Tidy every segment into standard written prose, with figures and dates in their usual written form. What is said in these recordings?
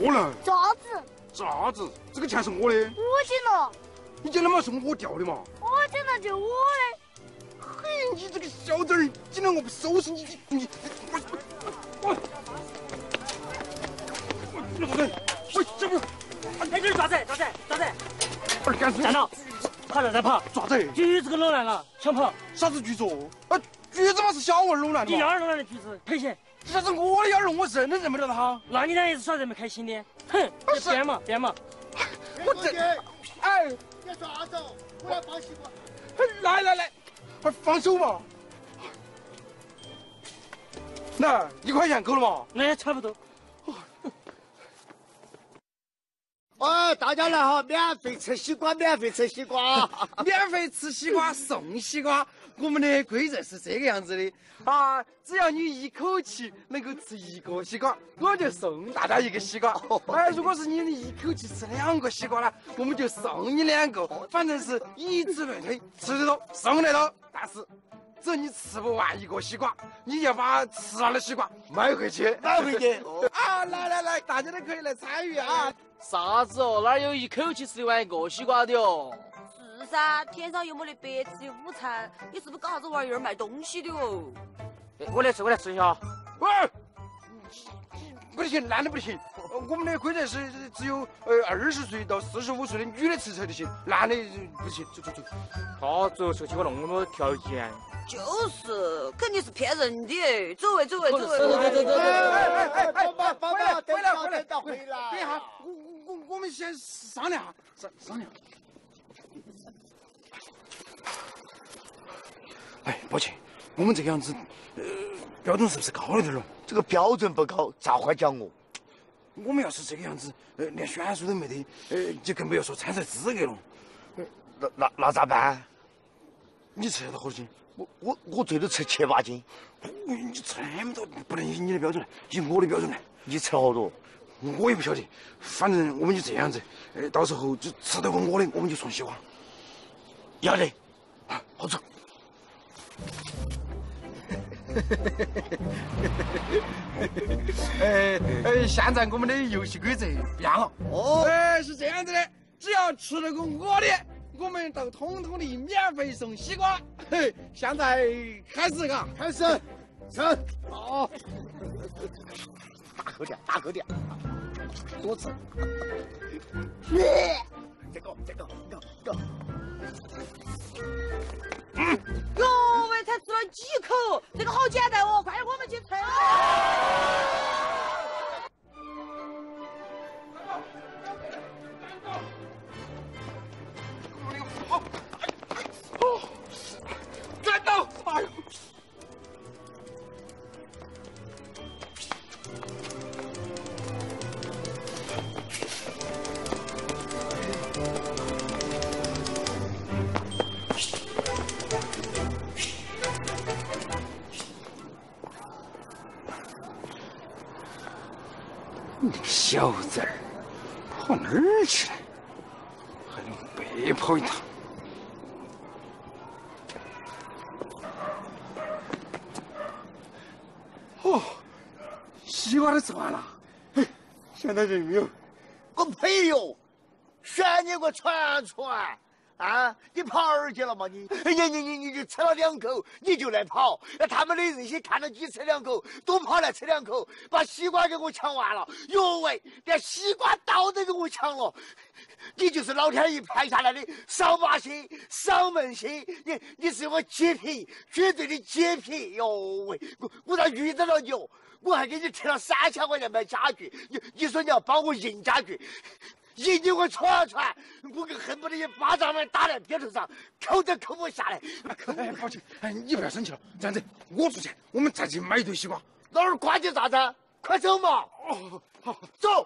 能？ 啥子？ 啥子？这个钱是我的。 我捡了。 你捡的嘛是我掉的嘛？ 我捡了就我的。 嘿，你这个小子儿，今天我不收拾你，我这不是， 哎，你抓子！ 不是干什么？ 站到，跑啥子跑？ 抓子！ 橘子给弄烂了，想跑？ 啥子橘子？啊，橘子嘛是小娃弄烂的。 你幺儿弄烂的橘子赔钱。 这是我的幺儿，我认都认不了他。 那你俩也是耍这么开心的？哼，编嘛！ 我这，哎， 你抓走，我要放西瓜。 来，快放手嘛！来，1块钱够了吗？ 那也差不多。 哎，大家来哈，免费吃西瓜，免费吃西瓜， 免费吃西瓜送西瓜。我们的规则是这个样子的啊，只要你一口气能够吃1个西瓜，我就送大家1个西瓜。哎，如果是你一口气吃2个西瓜呢，我们就送你2个。反正是以此类推，吃得多送得多。但是只要你吃不完1个西瓜，你要把吃了的西瓜买回去。啊，来，大家都可以来参与啊！ 啥子哦？哪有一口气吃得完1个西瓜的哦？ 是噻，天上又没得白吃的午餐，你是不是搞啥子玩意儿卖东西的哦？ 我来吃一下。 喂，不行，男的不行。我们的规则是只有20岁到45岁的女的吃才就行，男的不行。走。 他最后说起我那么多条件。 就是，肯定是骗人的。走。 哎，放吧，回来。 等一下，我们先商量下，商量。哎，抱歉，我们这个样子，标准是不是高了点了？ 这个标准不高，咋会讲我？ 我们要是这个样子，连选手都没得，就更不要说参赛资格了。 那咋办？ 你吃了多少斤？ 我最多吃7、8斤。 你吃那么多，不能以你的标准来，以我的标准来。 你吃好多？ 我也不晓得，反正我们就这样子，到时候就吃得过我的，我们就送西瓜。 要得， 好走。现在我们的游戏规则变了。是这样子的，只要吃得过我的，我们都统统的免费送西瓜。现在开始， 开始，吃。好，大口点，多吃。这个。 哟喂，才吃了几口，这个好简单哦，快点我们去吃。 转到，哎呦！你个小子儿，跑哪儿去了？还能白跑一趟？哦，西瓜都吃完了。现在人没有。 我呸哟！选你个串！啊！你跑哪儿去了嘛你？你就吃了2口，你就来跑。他们的人些看到你吃2口，都跑来吃2口，把西瓜给我抢完了。哟喂，连西瓜刀都给我抢了。你就是老天爷派下来的扫把星、扫门星，你是我洁癖，绝对的洁癖。哟喂，我咋遇到了你哦？我还给你贴了3000块钱买家具，你说你要帮我印家具。引你我传，我恨不得一巴掌把打在边头上，扣都扣不下来。 抱歉，你不要生气了，这样子，我出钱，我们再去买一堆西瓜。 老儿管你啥子？快走嘛！ 哦，好， 走。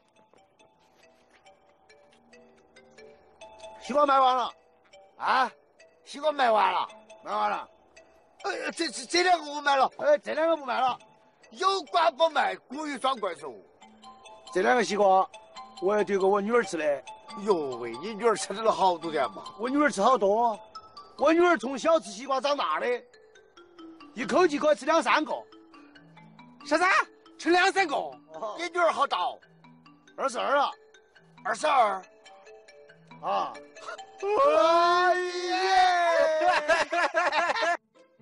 西瓜卖完了，啊？西瓜卖完了。这2个我买了，这2个不卖了。有瓜不卖，故意装怪兽。 这2个西瓜。我要丢给我女儿吃的。 哟喂，你女儿吃了好多年嘛？ 我女儿吃好多，我女儿从小吃西瓜长大的，一口气可以吃2、3个。 啥子？吃2、3个？ 你女儿好大哦？ 22了，22。啊！哎呀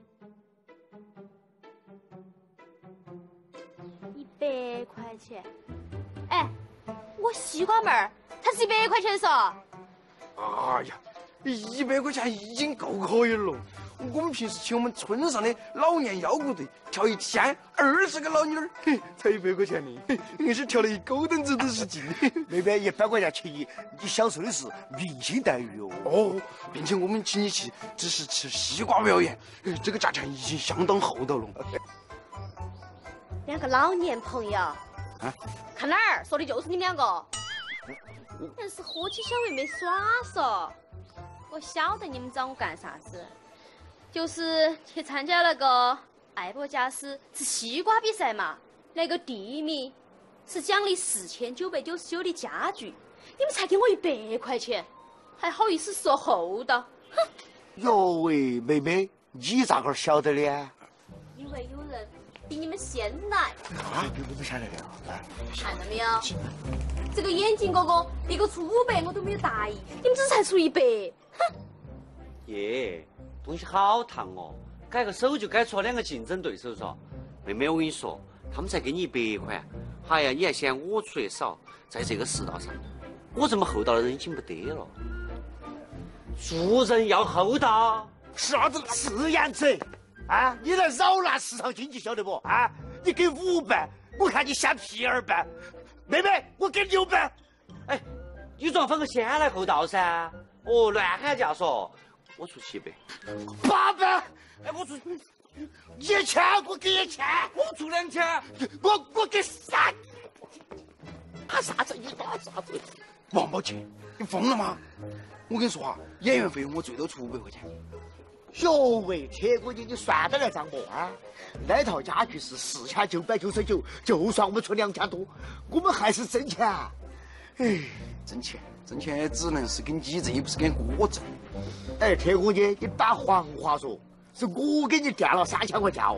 ！100块钱。哎，我西瓜妹儿，才是100块钱噻。 哎呀，100块钱已经够可以了。我们平时请我们村上的老年腰鼓队跳一天，20个老妞儿，才100块钱的，硬是跳了一狗蹬子都是劲。 妹妹，100块钱请你，你享受的是明星待遇哦。 哦，并且我们请你去只是吃西瓜表演，这个价钱已经相当厚道了。 2个老年朋友，啊，看哪儿？说的就是你们2个。硬是喝起小妹妹耍嗦。我晓得你们找我干啥子。就是去参加那个艾博加斯吃西瓜比赛嘛，那个第1名是奖励4999的家具，你们才给我100块钱，还好意思说厚道？哼！ 哟喂，妹妹，你咋个晓得的？ 因为有人比你们先来。 啊，比我们先来的啊！ 看到没有？这个眼镜哥哥，别个出500我都没有答应，你们只才出100，哼！ 耶。东西好烫哦，改个手就改出了2个竞争对手嗦。妹妹，我跟你说，他们才给你100块，哎呀，你还嫌我出的少？在这个世道上，我这么厚道的人已经不得了。做人要厚道。 啥子？是样子啊！你来扰乱市场经济，晓得不？啊！你给500，我看你像屁儿办。妹妹，我给600。 哎，你总要分个先来厚道噻。哦，乱喊价说。我出700，800， 哎，我出1000，我给1000， 我出2000， 我给3。打啥子？你打啥子？ 王宝强，你疯了吗？我跟你说啊，演员费用我最多出500块钱。 哟喂，铁姑娘，你算得来账不啊？那套家具是4999，就算我们出2000多，我们还是挣钱。哎， 挣钱只能是给你挣，又不是给我挣。 哎，铁姑娘，你把黄话说，是我给你垫了3000块钱哦。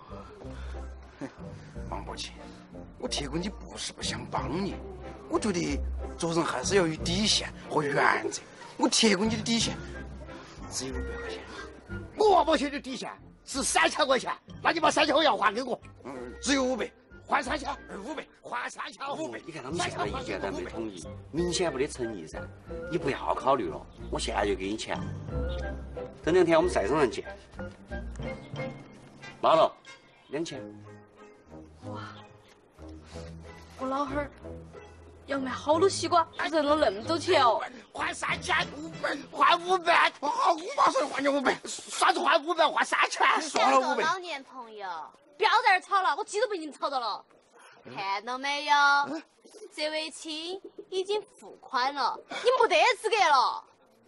王宝强，我铁哥你不是不想帮你，我觉得做人还是要有底线和原则。我铁哥你的底线只有500块钱。 我王宝强的底线是3000块钱，那你把3000块钱还给我。 只有500。 换3000，500， 换3000，500。 你看他们现在意见都没统一，明显没得诚意噻。你不要考虑了，我现在就给你钱。等2天我们赛场上见。拿了2000。 哇，我老汉儿要卖好多西瓜，挣了那么多钱哦。 换3000，换500， 好，我马上换你500。 啥子换500，换3000？ 算了500。 老年朋友。不要在这儿吵了，我鸡都被你们吵到了。看到没有？这位亲已经付款了，你没得资格了。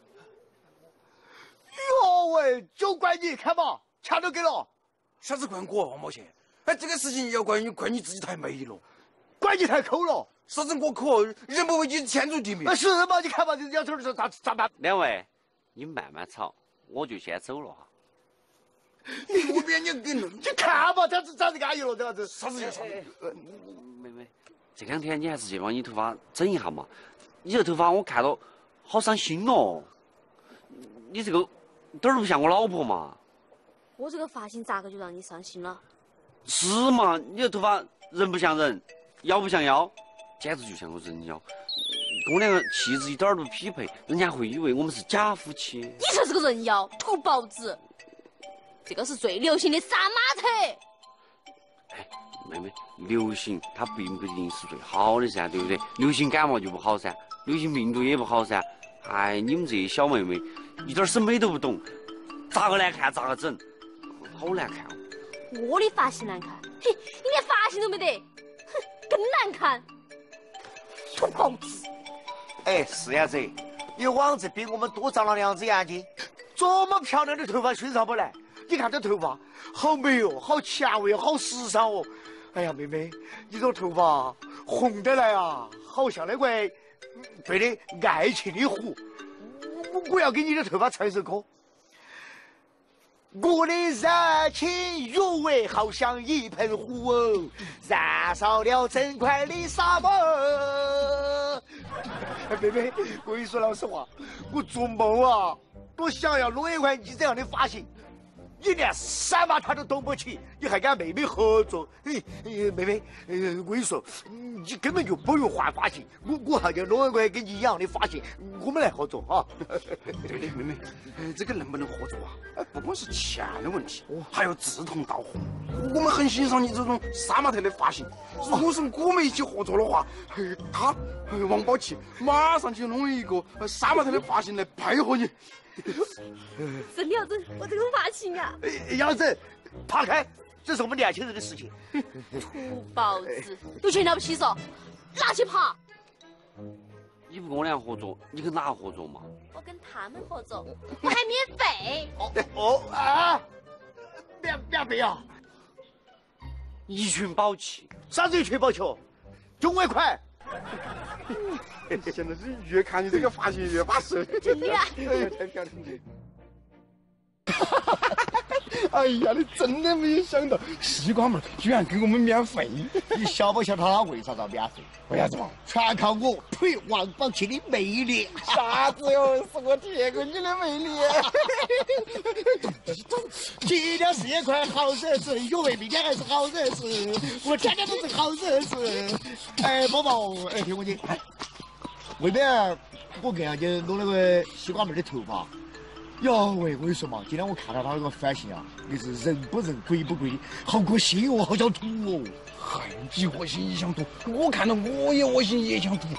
哟喂，就怪你，看嘛，钱都给了。 啥子怪我王宝强？哎，这个事情要怪你自己太没了， 怪你太抠了。 啥子我抠？人不为己，天诛地灭。 是嘛？你看嘛，这两头是咋办 ？2位，你慢慢吵，我就先走了哈。 你不别你给弄， 你看嘛，这样子长得安逸了，这样子。 啥子叫啥子？ 妹妹，这2天你还是去帮你头发整一下嘛。你这头发我看到好伤心哦。你这个点儿都不像我老婆嘛。 我这个发型咋个就让你伤心了？ 是嘛？你这头发人不像人，妖不像妖，简直就像个人妖。跟我2个气质一点儿都不匹配，人家会以为我们是假夫妻。 你才是个人妖，土包子。这个是最流行的杀马特。 哎，妹妹，流行它并不一定是最好的噻，对不对？流行感冒就不好噻，流行病毒也不好噻。哎，你们这些小妹妹一点审美都不懂，咋个难看咋个整，好难看哦。 我的发型难看，嘿，你连发型都没得，哼，更难看。土包子。 哎，是呀子，你网子比我们多长了2只眼睛，这么漂亮的头发欣赏不来。你看这头发好美哦，好前卫，好时尚哦。哎呀，妹妹，你这头发红得来啊，好像那块对的爱情的湖。我要给你的头发唱一首歌。我的热情哟喂，好像一盆湖哦，燃烧了整块的沙漠。 妹妹，我跟你说老实话，我做梦啊，都想要弄一块你这样的发型。你连三把他都懂不起，你还跟妹妹合作？妹妹，我跟你说，你根本就不用换发型，我还要弄一块跟你一样的发型，我们来合作哈。 对的，妹妹，这个能不能合作啊？不光是钱的问题，还要志同道合。我们很欣赏你这种杀马特的发型。如果是我们一起合作的话，他王宝奇马上就弄一个杀马特的发型来配合你。 真的要整我这种发型啊？ 杨子，爬开，这是我们年轻人的事情。 土包子，有钱了不起嗦？拿去爬！ 你不跟我俩合作，你跟哪合作嘛？ 我跟他们合作，我还免费。 免费啊！ 一群宝气， 啥子一群宝气哦？9万块。 现在是越看你这个发型越巴适。 真的啊？ 太漂亮了。哎呀，你真的没有想到，西瓜妹居然给我们免费！ 你晓不晓得他为啥子免费？ 为啥子嘛？ 全靠我配王宝强的魅力。 啥子哟？是我贴过你的魅力。 今天是一块好日子，因为明天还是好日子，我天天都是好日子。哎，宝宝，哎，听我讲，为免我给人家弄那个西瓜妹的头发。哟喂，我跟你说嘛，今天我看到他那个发型啊，你是人不人鬼不鬼的，好恶心哦，好想吐哦。 嗨，你恶心也想吐，我看到我也恶心也想吐。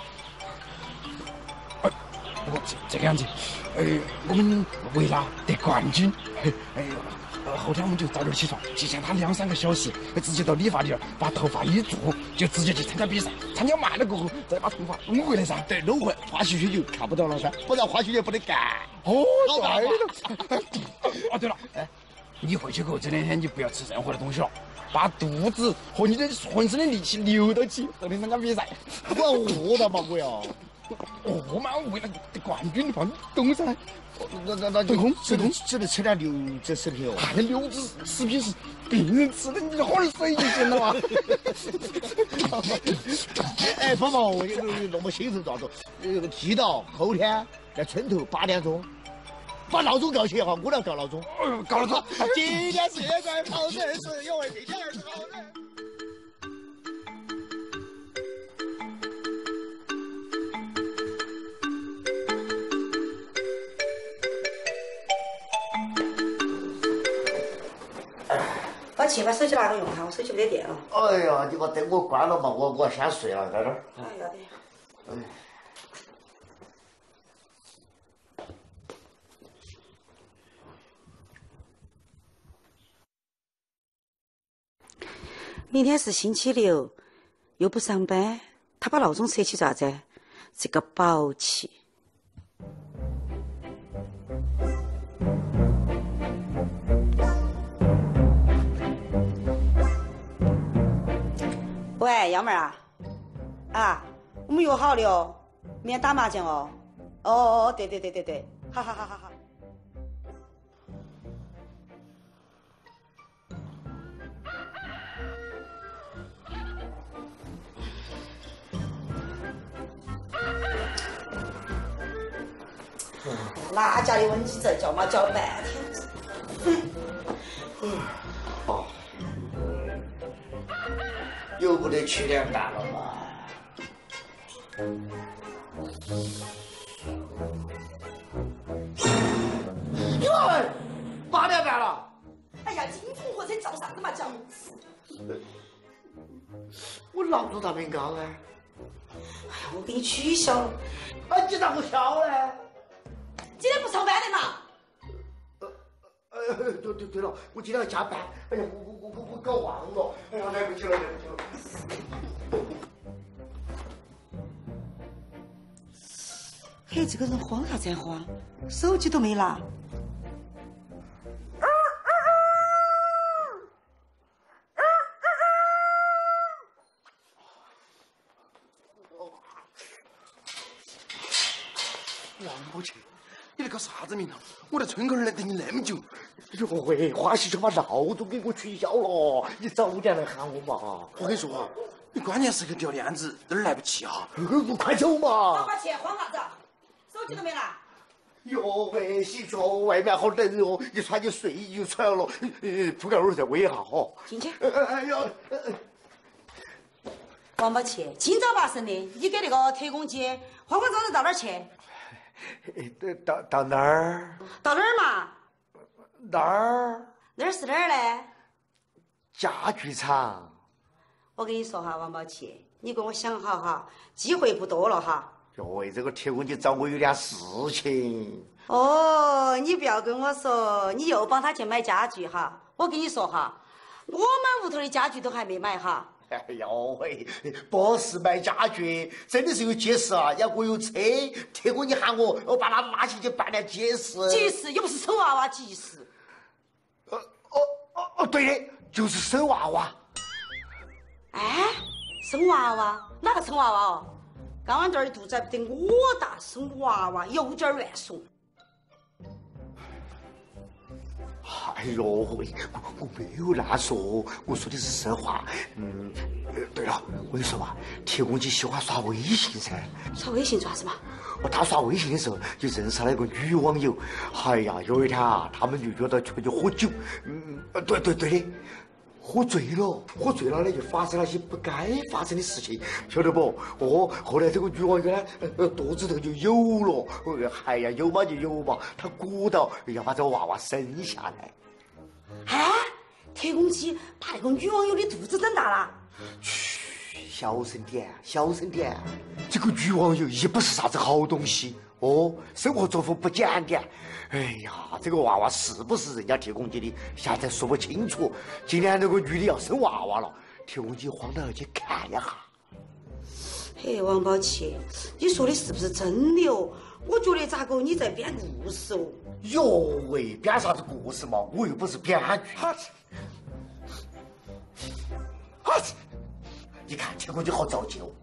不过这个样子，我们为了得冠军，后天我们就早点起床，提前他2-3个小时，直接到理发店把头发一做，就直接去参加比赛。参加完了过后，再把头发弄回来噻。 对，弄回花絮絮就看不到了噻，不然花絮絮不得干。 哦，对了。哦，对了，你回去过后这2天你不要吃任何的东西了，把肚子和你的浑身的力气留到起，后天参加比赛。 我饿了嘛，我要。 饿嘛，为了得冠军的话，你懂噻。 那就只能吃点流质食品哦。 哎，流质食品是病人吃的，你就喝点水就行了嘛。 哎，宝宝，我那么兴奋咋子？记到后天在村头8点钟，把闹钟告起哈，我来告闹钟。 告闹钟。 今天是一块好日子，因为明天还是好日。 把手机拿个用哈，我手机没得电了。 哎呀，你把灯给我关了嘛，我先睡了，在这儿。 哎呀的。明天是星期六，又不上班，他把闹钟设起咋子？这个宝气。喂，幺妹儿啊，我们约好的哦，明天打麻将哦。哦，对，好。哪家的温鸡子叫嘛叫半天。 哦。又不得7点半了嘛？哟，8点半了！ 哎呀，金凤火车叫啥子嘛叫？ 我闹钟咋没搞呢？ 哎呀，我给你取消了。 啊，你咋不敲呢？ 今天不上班的嘛？ 对了，我今天要加班。哎呀，我搞忘了。哎呀，来不及了。 嘿，这个人慌啥子慌？手机都没拿。 王宝强，你在搞啥子名堂？我在村口儿来等你那么久。 哟喂，花西就把闹钟给我取消了，你早点来喊我嘛。 我跟你说啊， 你关键时刻掉链子，哪儿来不及啊？ 快走嘛！ 快去，慌啥子？手机都没拿。 哟喂，洗脚，外面好冷哦，你穿件睡衣就出来了。铺盖儿再围一下哈。 进去。 哎呀， 王宝奇，今早八声的，你给那个铁公鸡慌慌张张到哪儿去？ 到哪儿？ 到哪儿嘛？ 哪儿？ 哪儿是哪儿呢？ 家具厂。 我跟你说哈，王宝奇，你给我想好哈，机会不多了哈。 哟喂，这个铁公鸡找我有点事情。 哦，你不要跟我说，你又帮他去买家具哈。我跟你说哈，我们屋头的家具都还没买哈。 哎呦喂，不是买家具，真的是有急事啊！要我有车，铁公鸡喊我把他拉起去办点急事。 急事又不是生娃娃急事。 对的，就是生娃娃。 哎，生娃娃？哪个生娃娃哦？刚刚这儿肚子还不得我大，生娃娃有点乱说。 哎呦喂，我没有乱说，我说的是实话。对了，我跟你说嘛，铁公鸡喜欢刷微信噻。 刷微信做啥子嘛？ 他刷微信的时候就认识了一个女网友。哎呀，有一天啊，他们就约到出去喝酒。对的。喝醉了呢，就发生了些不该发生的事情，晓得不？后来这个女网友呢，肚子头就有了。哎呀，有嘛就有嘛，她鼓捣要把这个娃娃生下来。 哎，铁公鸡把那个女网友的肚子整大了。 嘘，小声点。这个女网友也不是啥子好东西哦，生活作风不检点。哎呀，这个娃娃是不是人家铁公鸡的，现在说不清楚。今天那个女的要生娃娃了，铁公鸡慌到要去看一下。 嘿，王宝奇，你说的是不是真的哦？我觉得咋个你在编故事哦？ 哟喂，编啥子故事嘛？我又不是编剧。你看铁公鸡好着急哦。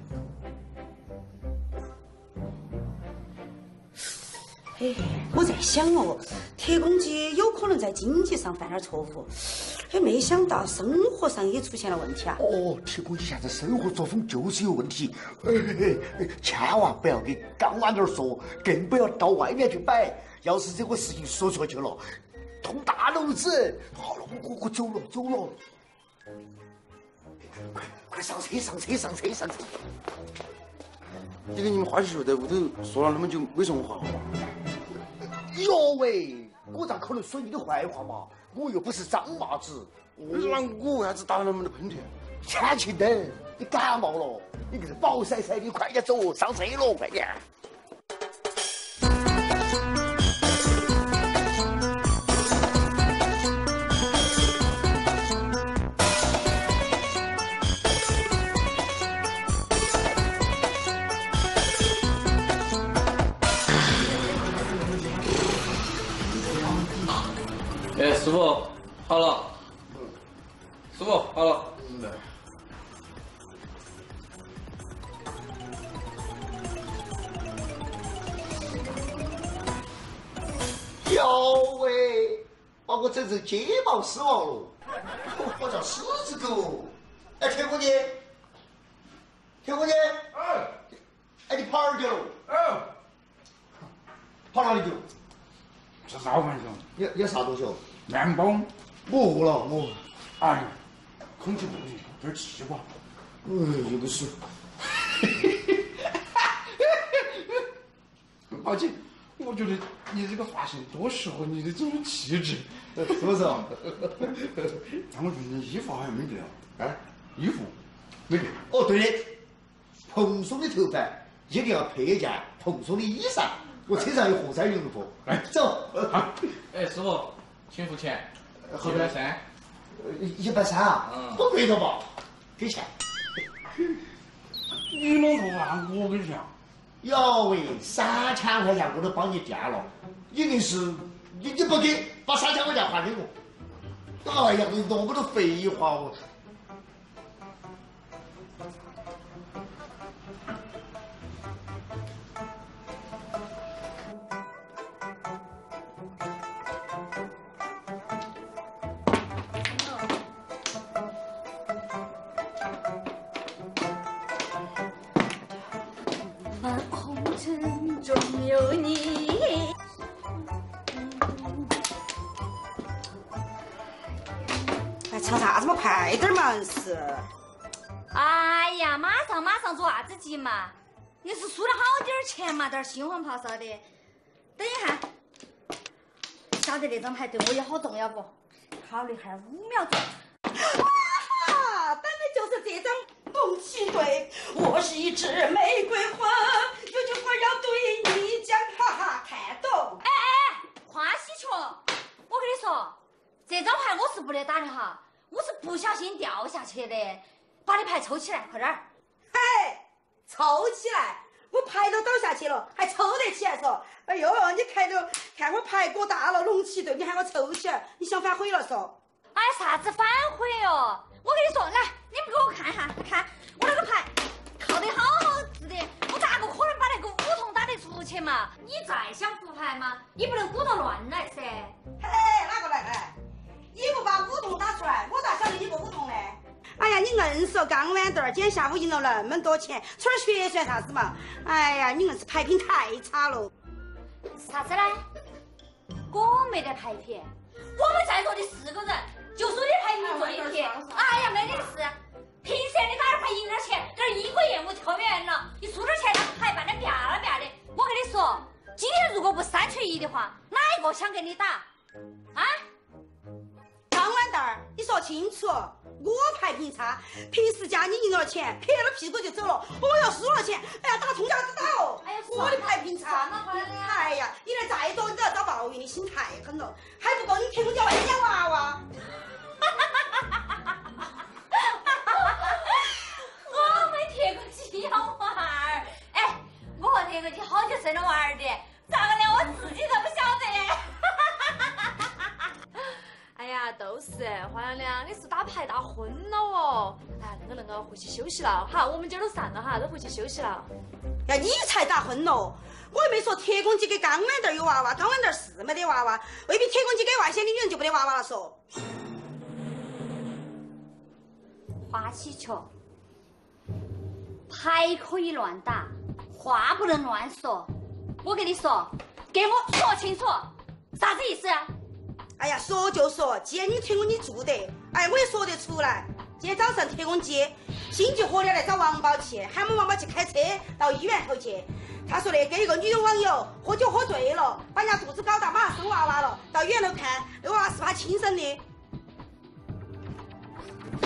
哎，我在想哦，铁公鸡有可能在经济上犯点错误，哎，没想到生活上也出现了问题啊。 哦，铁公鸡现在生活作风就是有问题，千万不要给刚娃那儿说，更不要到外面去摆。要是这个事情说出去了，捅大篓子。好了，我走了。快上车！ 你跟你们花絮在屋头说了那么久，没说我坏话吗？ 哟喂，我咋可能说你的坏话嘛？我又不是张麻子。 那我为啥子打了那么多喷嚏？ 天气冷，你感冒了，你这个宝晒晒，你快点走，上车了，快点。 哎，师傅，好了。师傅，好了。 哟喂，把我整成街坊狮王了，我叫狮子狗。哎，铁公鸡，哎，你跑哪儿去了？跑哪里去了？ 吃早饭去。 你啥东西哦？ 面包。 我饿了，我。 哎，空气不对，这儿气瓜。 又不是。 宝姐，我觉得你这个发型多适合你的这种气质， 是不是啊？ 但我觉得你衣服好像没得啊。 啊？ 衣服没得。 哦，对的，蓬松的头发一定要配一件蓬松的衣裳。我车上有火山云服。来，走。 哎，师傅，请付钱。130。 130啊？不贵了吧？给钱。 你弄头发我跟你讲。 哟喂，3000块钱我都帮你垫了，一定是你不给，把3000块钱还给我。哎呀，你那么多废话我。 吵啥子嘛？快点嘛是。 哎呀，马上做啥子急嘛？你是输了好点钱嘛，点心慌咆哮的。等一下，晓得那张牌对我也好重要不？考虑下5秒钟。 哇，等的就是这张龙旗队。我是一枝玫瑰花，有句话要对你讲，哈哈，看懂。 哎，花喜鹊，我跟你说，这张牌我是不得打的哈，我是不小心掉下去的。把你牌抽起来，快点儿！ 哎，抽起来！我牌都倒下去了，还抽得起来嗦？哎呦，你看我牌过大了，龙旗队，你喊我抽起来，你想反悔了嗦？ 哎，啥子反悔哦？我跟你说，来，你们给我看一下，看我那个牌靠得好好直的，我咋个可能把那个梧桐打得出去嘛？你再想复牌嘛，你不能鼓捣乱来噻。 哎，哪个来？哎，你不把梧桐打出来，我咋晓得你不梧桐呢？哎呀，你硬说刚豌豆儿，今天下午赢了那么多钱，出点血算啥子嘛？哎呀，你硬是牌品太差了。 啥子呢？我没得牌品，我们在座的4个人，就说你牌品最撇。哎呀，没得事。平时你打点牌赢点钱，这1个业务跳远了，你输点钱了还办得变了变的。我跟你说，今天如果不3缺1的话，哪一个想跟你打？啊？ 刚豌豆儿，你说清楚。我牌品差，平时家你赢了钱，撇了屁股就走了。我要输了钱，哎呀，打通宵子打。 哎呀， 我的牌品差。哎呀，你来再多，你都要遭报应，你心太狠了，还不够你铁公鸡养娃娃。 我没铁公鸡养娃儿，哎，我和铁公鸡好久生了娃儿的，咋个连我自己都不晓得？ 哎呀，都是花娘娘，你是打牌打昏了哦！哎，那个回去休息了哈，我们今儿都散了哈，都回去休息了。 呀，你才打昏了！我又没说铁公鸡跟刚豌豆有娃娃，刚豌豆是没得娃娃，未必铁公鸡跟外县的女人就没得娃娃了嗦。 花喜鹊，牌可以乱打，话不能乱说。我跟你说，给我说清楚，啥子意思？ 哎呀，说就说，既然你铁公鸡做得，哎，我也说得出来。今天早上铁公鸡心急火燎来找王宝去，喊我们王宝去开车到医院头去。他说跟一个女网友喝酒喝醉了，把人家肚子搞大，马上生娃娃了。到医院头看，那娃娃是他亲生的。